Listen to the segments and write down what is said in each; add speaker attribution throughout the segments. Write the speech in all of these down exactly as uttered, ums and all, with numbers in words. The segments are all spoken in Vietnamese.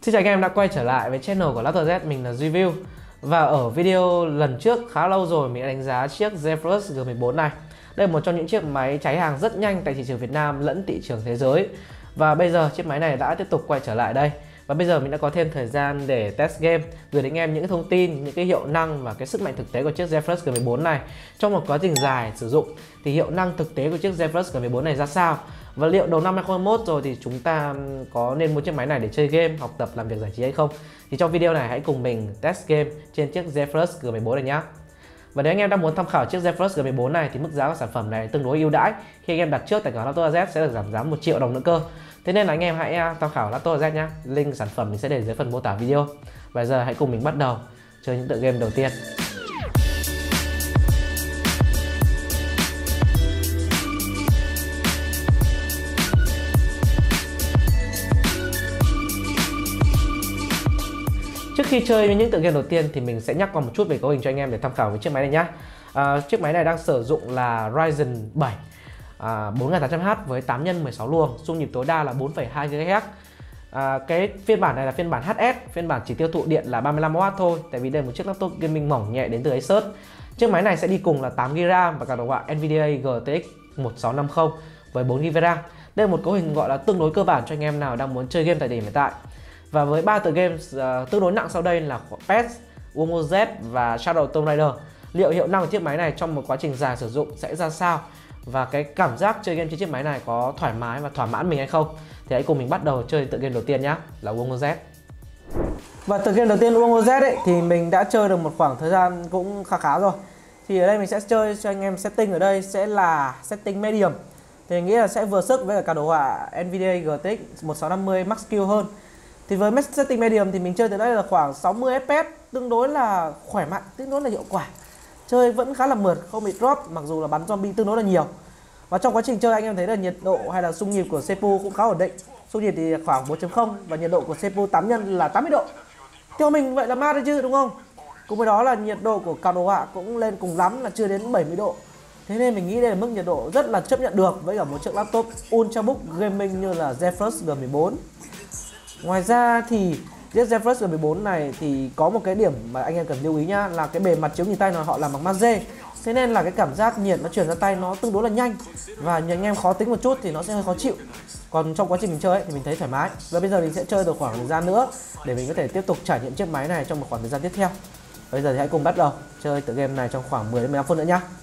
Speaker 1: Xin chào anh em đã quay trở lại với channel của LaptopZ, mình là Review. Và ở video lần trước khá lâu rồi mình đã đánh giá chiếc Zephyrus G mười bốn này. Đây là một trong những chiếc máy cháy hàng rất nhanh tại thị trường Việt Nam lẫn thị trường thế giới. Và bây giờ chiếc máy này đã tiếp tục quay trở lại đây. Và bây giờ mình đã có thêm thời gian để test game, gửi đến anh em những thông tin, những cái hiệu năng và cái sức mạnh thực tế của chiếc Zephyrus G mười bốn này. Trong một quá trình dài sử dụng thì hiệu năng thực tế của chiếc Zephyrus G mười bốn này ra sao? Và liệu đầu năm hai không hai mốt rồi thì chúng ta có nên mua chiếc máy này để chơi game, học tập, làm việc giải trí hay không? Thì trong video này hãy cùng mình test game trên chiếc Zephyrus G mười bốn này nhé. Và nếu anh em đang muốn tham khảo chiếc Zephyrus G mười bốn này thì mức giá của sản phẩm này tương đối ưu đãi. Khi anh em đặt trước tại cửa hàng LaptopZ sẽ được giảm giá một triệu đồng nữa cơ. Thế nên là anh em hãy tham khảo LaptopZ nhé. Link sản phẩm mình sẽ để dưới phần mô tả video. Và giờ hãy cùng mình bắt đầu chơi những tựa game đầu tiên. Trước khi chơi những tựa game đầu tiên thì mình sẽ nhắc qua một chút về cấu hình cho anh em để tham khảo với chiếc máy này nhé. À, chiếc máy này đang sử dụng là Ryzen bảy à, bốn nghìn tám trăm H với tám nhân mười sáu luồng, xung nhịp tối đa là bốn phẩy hai gigahertz. À, cái phiên bản này là phiên bản H S, phiên bản chỉ tiêu thụ điện là ba mươi lăm oát thôi, tại vì đây là một chiếc laptop gaming mỏng nhẹ đến từ Asus. Chiếc máy này sẽ đi cùng là tám gi-ga-bai RAM và cả đồ họa Nvidia G T X một sáu năm không với bốn gi-ga-bai RAM. Đây là một cấu hình gọi là tương đối cơ bản cho anh em nào đang muốn chơi game tại điểm hiện tại. Và với ba tựa game uh, tương đối nặng sau đây là pê e ét, World Z và Shadow Tomb Raider. Liệu hiệu năng của chiếc máy này trong một quá trình dài sử dụng sẽ ra sao? Và cái cảm giác chơi game trên chiếc máy này có thoải mái và thỏa mãn mình hay không? Thì hãy cùng mình bắt đầu chơi tựa game đầu tiên nhé, là World Z. Và tựa game đầu tiên World Z ấy, thì mình đã chơi được một khoảng thời gian cũng khá khá rồi. Thì ở đây mình sẽ chơi cho anh em setting ở đây sẽ là setting medium. Thì mình nghĩ là sẽ vừa sức với cả đồ họa Nvidia G T X một sáu năm mươi Max Q hơn. Thì với setting medium thì mình chơi từ đây là khoảng sáu mươi F P S, tương đối là khỏe mạnh, tương đối là hiệu quả. Chơi vẫn khá là mượt, không bị drop mặc dù là bắn zombie tương đối là nhiều. Và trong quá trình chơi anh em thấy là nhiệt độ hay là xung nhịp của xê pê u cũng khá ổn định. Xung nhịp thì khoảng bốn chấm không và nhiệt độ của xê pê u tám nhân là tám mươi độ. Theo mình vậy là mát đấy chứ đúng không? Cùng với đó là nhiệt độ của cả đồ họa cũng lên cùng lắm là chưa đến bảy mươi độ. Thế nên mình nghĩ đây là mức nhiệt độ rất là chấp nhận được với cả một chiếc laptop ultrabook gaming như là Zephyrus G mười bốn. Ngoài ra thì chiếc Zephyrus G mười bốn này thì có một cái điểm mà anh em cần lưu ý nhá, là cái bề mặt chiếu nhìn tay nó họ làm bằng magie. Thế nên là cái cảm giác nhiệt nó truyền ra tay nó tương đối là nhanh. Và nhiều anh em khó tính một chút thì nó sẽ hơi khó chịu. Còn trong quá trình mình chơi ấy, thì mình thấy thoải mái. Và bây giờ mình sẽ chơi được khoảng thời gian nữa để mình có thể tiếp tục trải nghiệm chiếc máy này trong một khoảng thời gian tiếp theo. Bây giờ thì hãy cùng bắt đầu chơi tựa game này trong khoảng mười đến mười lăm phút nữa nhá.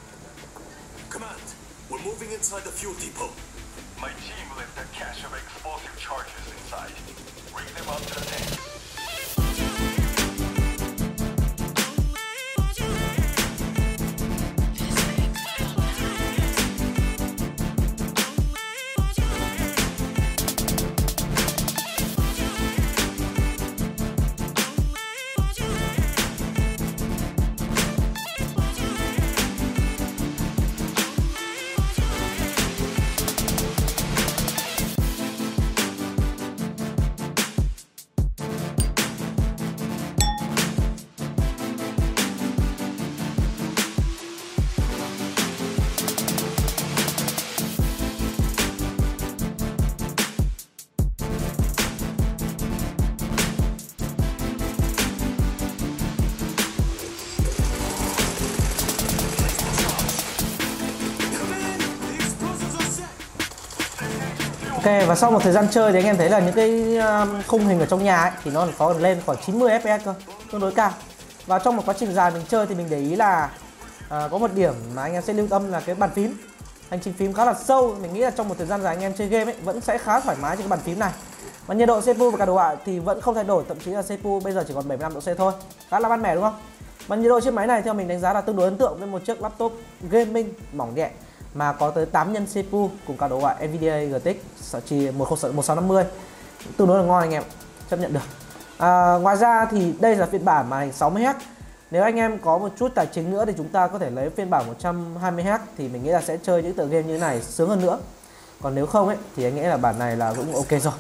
Speaker 1: Ok, và sau một thời gian chơi thì anh em thấy là những cái khung hình ở trong nhà ấy, thì nó có lên khoảng chín mươi F P S cơ, tương đối cao. Và trong một quá trình dài mình chơi thì mình để ý là à, có một điểm mà anh em sẽ lưu tâm là cái bàn phím. Hành trình phím khá là sâu, mình nghĩ là trong một thời gian dài anh em chơi game ấy vẫn sẽ khá thoải mái trên cái bàn phím này. Và nhiệt độ xê pê u và cả đồ họa thì vẫn không thay đổi, thậm chí là xê pê u bây giờ chỉ còn bảy mươi lăm độ C thôi, khá là mát mẻ đúng không? Và nhiệt độ chiếc máy này theo mình đánh giá là tương đối ấn tượng với một chiếc laptop gaming mỏng nhẹ mà có tới tám nhân xê pê u cùng cả đồ họa Nvidia G T X chỉ một sáu năm mươi, tương đối là ngon anh em, chấp nhận được. À, ngoài ra thì đây là phiên bản màn hình sáu mươi héc. Nếu anh em có một chút tài chính nữa thì chúng ta có thể lấy phiên bản một trăm hai mươi héc thì mình nghĩ là sẽ chơi những tựa game như thế này sướng hơn nữa. Còn nếu không ấy thì anh nghĩ là bản này là cũng ok rồi.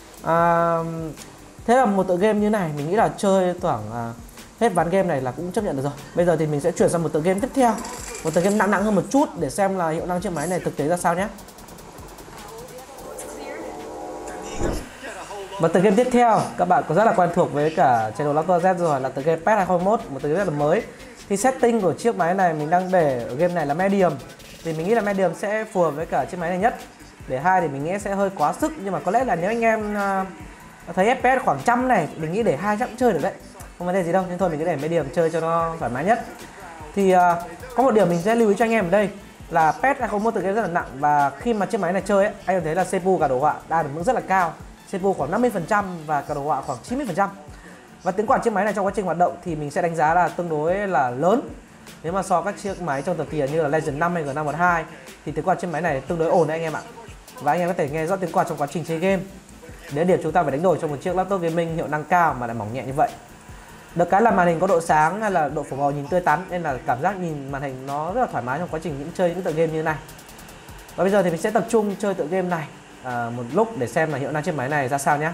Speaker 1: À, thế là một tựa game như này mình nghĩ là chơi khoảng à, hết ván game này là cũng chấp nhận được rồi. Bây giờ thì mình sẽ chuyển sang một tựa game tiếp theo, một tựa game nặng nặng hơn một chút để xem là hiệu năng chiếc máy này thực tế ra sao nhé. Và tựa game tiếp theo các bạn có rất là quen thuộc với cả channel Laptop Z rồi, là tựa game pê e ét hai không hai mốt, một tựa game rất là mới. Thì setting của chiếc máy này mình đang để ở game này là medium. Thì mình nghĩ là medium sẽ phù hợp với cả chiếc máy này nhất. Để hai thì mình nghĩ sẽ hơi quá sức, nhưng mà có lẽ là nếu anh em uh, thấy ép pê ét khoảng trăm này, mình nghĩ để hai chắc cũng chơi được đấy, không vấn đề gì đâu. Nhưng thôi mình cứ để medium chơi cho nó thoải mái nhất. Thì uh, có một điểm mình sẽ lưu ý cho anh em ở đây là pê e ét hai không hai mốt tựa game rất là nặng, và khi mà chiếc máy này chơi ấy, anh em thấy là xê pê u cả đồ họa đang được mức rất là cao, xê pê u khoảng năm mươi phần trăm và cả đồ họa khoảng chín mươi phần trăm. Và tiếng quạt chiếc máy này trong quá trình hoạt động thì mình sẽ đánh giá là tương đối là lớn. Nếu mà so các chiếc máy trong tầm tiền như là Legend năm hay G năm một hai thì tiếng quạt chiếc máy này tương đối ổn đấy anh em ạ. Và anh em có thể nghe rõ tiếng quạt trong quá trình chơi game. Đấy điểm chúng ta phải đánh đổi cho một chiếc laptop gaming hiệu năng cao mà lại mỏng nhẹ như vậy. Được cái là màn hình có độ sáng hay là độ phổ màu nhìn tươi tắn, nên là cảm giác nhìn màn hình nó rất là thoải mái trong quá trình những chơi những tựa game như này. Và bây giờ thì mình sẽ tập trung chơi tựa game này à, một lúc để xem là hiệu năng chiếc máy này ra sao nhé.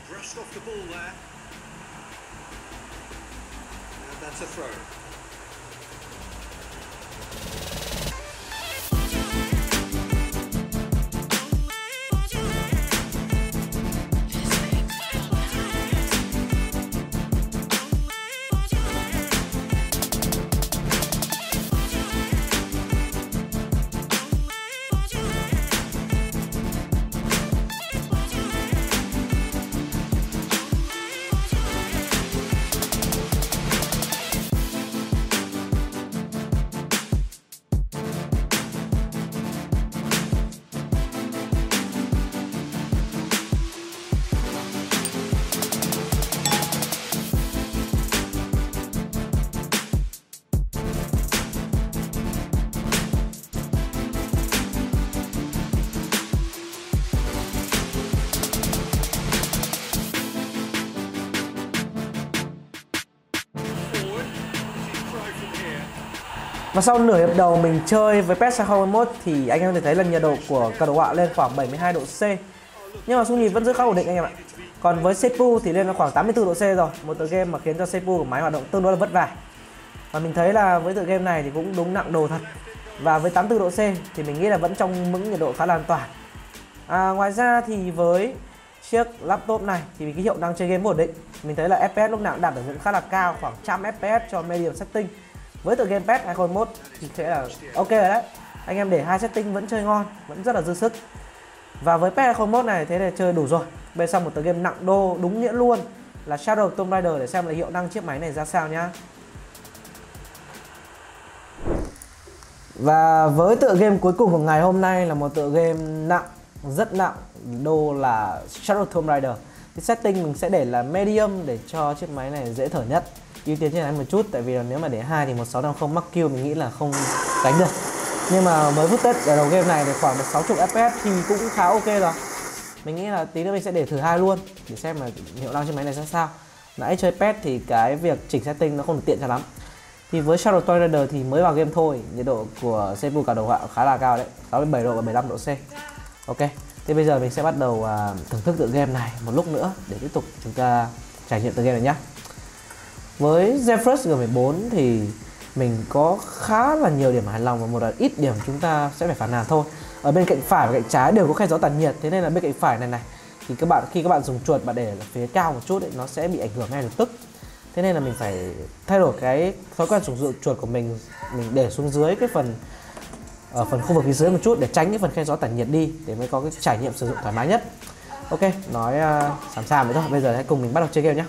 Speaker 1: Và sau nửa hiệp đầu mình chơi với pê e ét hai không hai mốt thì anh em có thể thấy là nhiệt độ của cả đồ họa lên khoảng bảy mươi hai độ C. Nhưng mà xung nhịp vẫn rất khá ổn định anh em ạ. Còn với xê pê u thì lên là khoảng tám mươi tư độ C rồi. Một tựa game mà khiến cho xê pê u của máy hoạt động tương đối là vất vả. Và mình thấy là với tựa game này thì cũng đúng nặng đồ thật. Và với tám mươi tư độ C thì mình nghĩ là vẫn trong ngưỡng nhiệt độ khá là an toàn. À, ngoài ra thì với chiếc laptop này thì cái hiệu năng chơi game ổn định. Mình thấy là ép pê ét lúc nào cũng đạt ở ngưỡng khá là cao, khoảng một trăm ép pê ét cho medium setting. Với tựa game pê e ét hai không hai mốt thì sẽ là ok rồi đấy. Anh em để hai setting vẫn chơi ngon, vẫn rất là dư sức. Và với pê e ét hai không hai mốt này thế là chơi đủ rồi. Bây giờ một tựa game nặng đô đúng nghĩa luôn là Shadow of Tomb Raider để xem là hiệu năng chiếc máy này ra sao nhá. Và với tựa game cuối cùng của ngày hôm nay là một tựa game nặng, rất nặng đô là Shadow of Tomb Raider. Thì setting mình sẽ để là medium để cho chiếc máy này dễ thở nhất, ưu tiên trên này một chút, tại vì là nếu mà để hai thì một sáu năm không mắc kill mình nghĩ là không đánh được. Nhưng mà với footage ở đầu game này thì khoảng một sáu mươi ép pê ét thì cũng khá ok rồi. Mình nghĩ là tí nữa mình sẽ để thử hai luôn để xem là hiệu năng trên máy này ra sao. Nãy chơi pê e ét thì cái việc chỉnh setting nó không được tiện cho lắm. Thì với Shadow Tomb Raider thì mới vào game thôi, nhiệt độ của xê pê u cả đồ họa khá là cao đấy, sáu mươi bảy độ và bảy mươi lăm độ C. Ok, thì bây giờ mình sẽ bắt đầu uh, thưởng thức tựa game này một lúc nữa để tiếp tục chúng ta trải nghiệm tựa game này nhé. Với GeForce G mười bốn thì mình có khá là nhiều điểm hài lòng và một ít điểm chúng ta sẽ phải phản nàn thôi. Ở bên cạnh phải và cạnh trái đều có khe gió tản nhiệt, thế nên là bên cạnh phải này này thì các bạn khi các bạn dùng chuột bạn để ở phía cao một chút ấy, nó sẽ bị ảnh hưởng ngay lập tức. Thế nên là mình phải thay đổi cái thói quen sử dụng chuột của mình, mình để xuống dưới cái phần ở phần khu vực phía dưới một chút để tránh cái phần khe gió tản nhiệt đi, để mới có cái trải nghiệm sử dụng thoải mái nhất. Ok, nói uh, sẵn sàng vậy thôi, bây giờ hãy cùng mình bắt đầu chơi game nhé.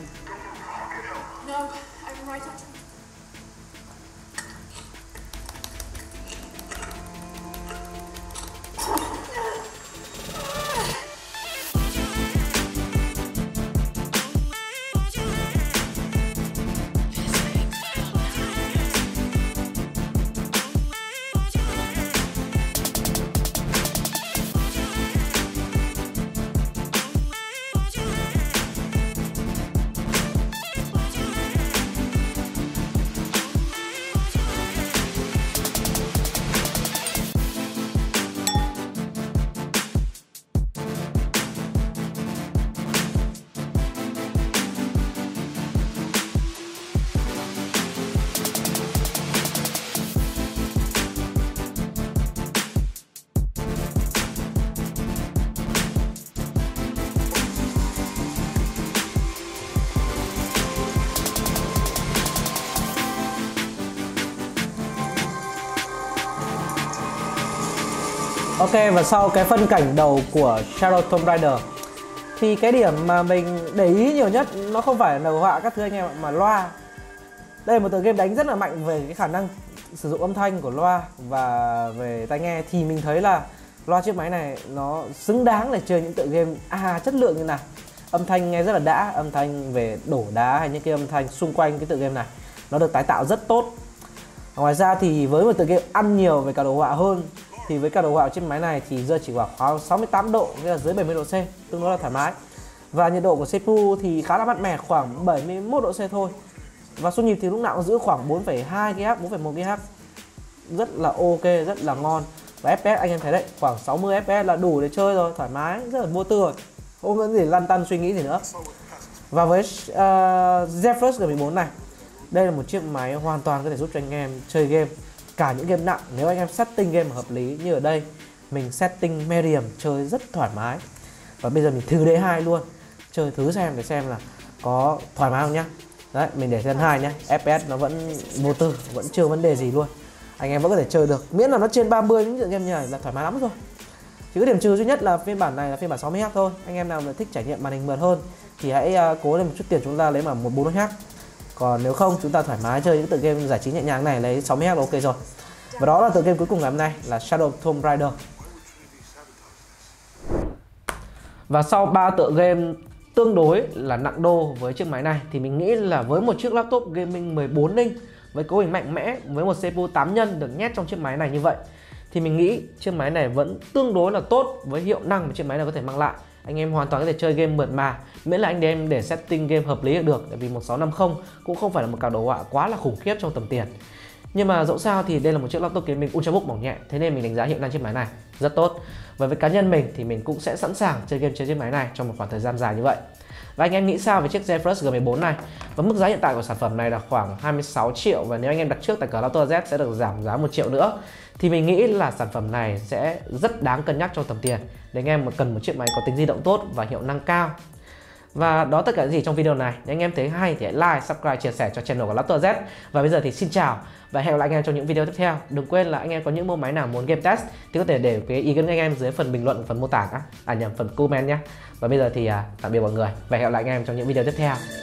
Speaker 1: Ok, và sau cái phân cảnh đầu của Shadow Tomb Raider thì cái điểm mà mình để ý nhiều nhất nó không phải là đồ họa các thứ anh em ạ, mà loa. Đây là một tựa game đánh rất là mạnh về cái khả năng sử dụng âm thanh của loa và về tai nghe, thì mình thấy là loa chiếc máy này nó xứng đáng để chơi những tựa game à chất lượng như này. Âm thanh nghe rất là đã, âm thanh về đổ đá hay những cái âm thanh xung quanh cái tựa game này nó được tái tạo rất tốt. Ngoài ra thì với một tựa game ăn nhiều về cả đồ họa hơn thì với cả đồ họa trên máy này thì rơi chỉ khoảng sáu mươi tám độ, nghĩa là dưới bảy mươi độ C, tương đối là thoải mái. Và nhiệt độ của xê pê u thì khá là mát mẻ, khoảng bảy mươi mốt độ C thôi. Và xung nhịp thì lúc nào cũng giữ khoảng bốn phẩy hai ki héc, bốn phẩy một ki héc, rất là ok, rất là ngon. Và ép pê ét anh em thấy đấy, khoảng sáu mươi ép pê ét là đủ để chơi rồi, thoải mái, rất là vô tư rồi, không có gì lăn tăn suy nghĩ gì nữa. Và với uh, Zephyrus G mười bốn này, đây là một chiếc máy hoàn toàn có thể giúp cho anh em chơi game cả những game nặng. Nếu anh em setting game hợp lý như ở đây, mình setting medium chơi rất thoải mái. Và bây giờ mình thử đê hai luôn, chơi thử xem để xem là có thoải mái không nhá. Đấy, mình để trên hai nhá, ép pê ét nó vẫn vô tư, vẫn chưa vấn đề gì luôn. Anh em vẫn có thể chơi được, miễn là nó trên ba mươi những tựa game như này là thoải mái lắm rồi. Chỉ có điểm trừ duy nhất là phiên bản này là phiên bản sáu mươi héc thôi. Anh em nào mà thích trải nghiệm màn hình mượt hơn thì hãy uh, cố lên một chút tiền, chúng ta lấy mà một bốn mươi héc. Còn nếu không, chúng ta thoải mái chơi những tựa game giải trí nhẹ nhàng này, lấy sáu mươi héc là ok rồi. Và đó là tựa game cuối cùng ngày hôm nay là Shadow Tomb Raider. Và sau ba tựa game tương đối là nặng đô với chiếc máy này thì mình nghĩ là với một chiếc laptop gaming mười bốn inch với cấu hình mạnh mẽ, với một xê pê u tám nhân được nhét trong chiếc máy này như vậy, thì mình nghĩ chiếc máy này vẫn tương đối là tốt với hiệu năng mà chiếc máy này có thể mang lại. Anh em hoàn toàn có thể chơi game mượt mà, miễn là anh em để setting game hợp lý là được. Tại vì một sáu năm không cũng không phải là một card đồ họa quá là khủng khiếp trong tầm tiền. Nhưng mà dẫu sao thì đây là một chiếc laptop gaming ultrabook mỏng nhẹ, thế nên mình đánh giá hiệu năng chiếc máy này rất tốt. Và với cá nhân mình thì mình cũng sẽ sẵn sàng chơi game trên chiếc máy này trong một khoảng thời gian dài như vậy. Và anh em nghĩ sao về chiếc Zephyrus G mười bốn này? Và mức giá hiện tại của sản phẩm này là khoảng hai mươi sáu triệu, và nếu anh em đặt trước tại cửa Lauto Z sẽ được giảm giá một triệu nữa. Thì mình nghĩ là sản phẩm này sẽ rất đáng cân nhắc trong tầm tiền để anh em mà cần một chiếc máy có tính di động tốt và hiệu năng cao. Và đó tất cả những gì trong video này. Nếu anh em thấy hay thì hãy like, subscribe, chia sẻ cho channel của Lauto Z. Và bây giờ thì xin chào và hẹn gặp lại anh em trong những video tiếp theo. Đừng quên là anh em có những mẫu máy nào muốn game test thì có thể để cái ý kiến của anh em dưới phần bình luận, phần mô tả, à nhầm, phần comment nhé. Và bây giờ thì à, tạm biệt mọi người và hẹn gặp lại anh em trong những video tiếp theo.